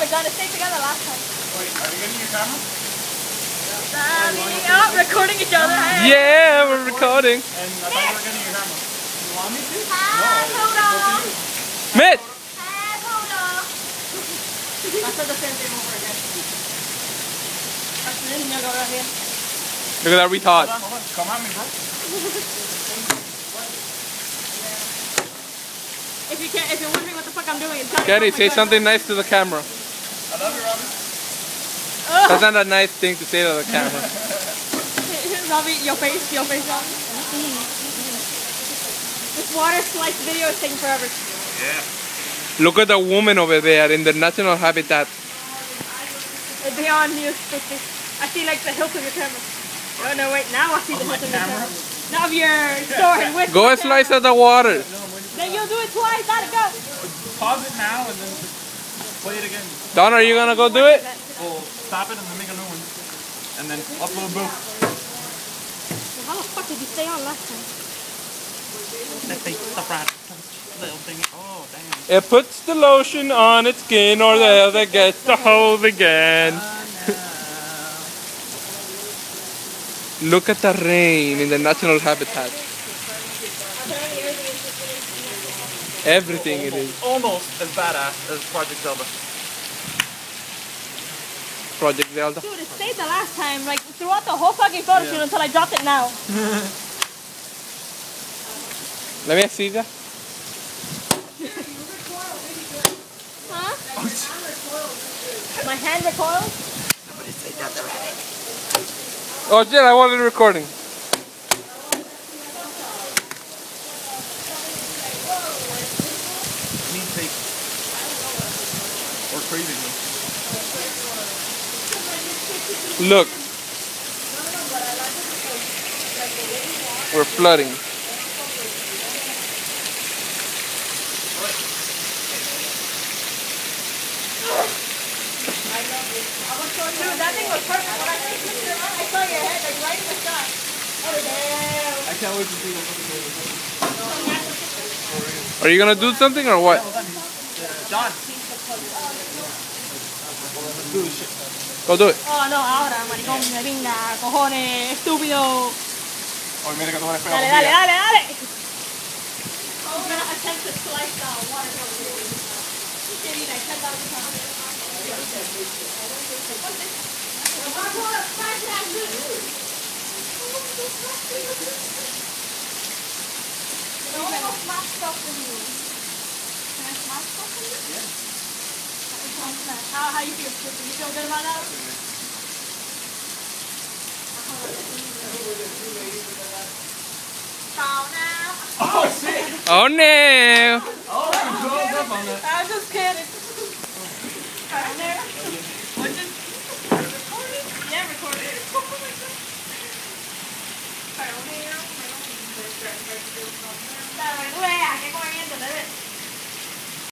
guys done. It stayed together last time. Wait, are you getting your camera? Recording each other. Hey. Yeah, we're recording. And I thought you were getting your camera. You want me to? Mitt! I said the same thing over again. Look at that retard. Hold on. Come at me, bro. If you're wondering what the fuck I'm doing, it's Kenny, say something nice to the camera. I love you, Robbie. That's not a nice thing to say to the camera. Robbie, your face, Robbie. This water slice video is taking forever. Yeah. Look at the woman over there in the national habitat. Beyond you, I see like the hilt of your camera. Oh no, wait, now I see the hilt of your camera. Now of your sword with Go and slice at the water. Then you'll do it twice, let it go. Pause it now and then just play it again. Don, are you gonna go do it? We'll stop it and then make a new one. And then upload both. Well, how the fuck did you stay on last time? That thing, the rat. Little thing. Oh, damn. It puts the lotion on its skin or the other gets the hose again. Look at the rain in the national habitat. Everything it is. Almost as badass as Project Zelda. Project Zelda. Dude, it stayed the last time, like throughout the whole fucking photo shoot until I dropped it now. Let me see that. Huh? My hand recoiled? Oh shit, I wasn't recording. Need tape. Or crazy glue. Look. We're flooding. Dude, that thing was perfect. When I took a picture, I saw your head like right in the shot. Oh damn. I can't wait to see the fucking movie. Are you gonna do something or what? John. Go do it. Oh no, ahora, maricón, me venga, cojones, estúpido. Oh, mira que tú eres feo. Dale, dale, dale, dale. I'm gonna attempt to slice the watermelon. Getting like 10,000 pounds. How you feel? You feel good about that? Oh, shit. Oh no! Oh, I'm just kidding. I'm just kidding.